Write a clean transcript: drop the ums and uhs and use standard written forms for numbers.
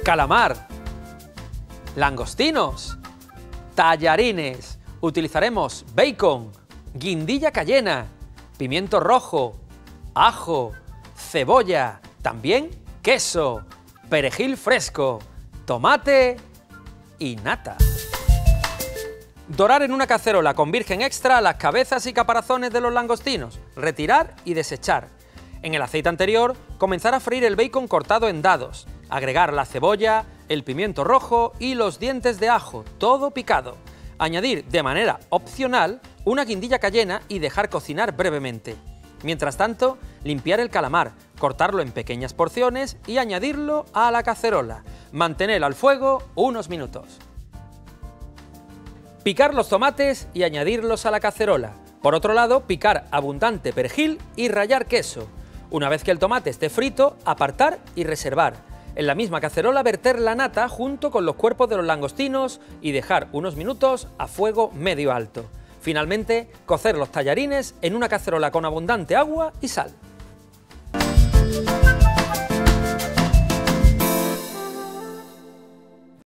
calamar, langostinos, tallarines. Utilizaremos bacon, guindilla cayena, pimiento rojo, ajo, cebolla, también queso, perejil fresco, tomate y nata. Dorar en una cacerola con virgen extra las cabezas y caparazones de los langostinos, retirar y desechar. En el aceite anterior, comenzar a freír el bacon cortado en dados, agregar la cebolla, el pimiento rojo y los dientes de ajo, todo picado. Añadir de manera opcional una guindilla cayena y dejar cocinar brevemente. Mientras tanto, limpiar el calamar, cortarlo en pequeñas porciones y añadirlo a la cacerola. Mantener al fuego unos minutos. Picar los tomates y añadirlos a la cacerola. Por otro lado, picar abundante perejil y rallar queso. Una vez que el tomate esté frito, apartar y reservar. En la misma cacerola verter la nata junto con los cuerpos de los langostinos y dejar unos minutos a fuego medio alto. Finalmente, cocer los tallarines en una cacerola con abundante agua y sal.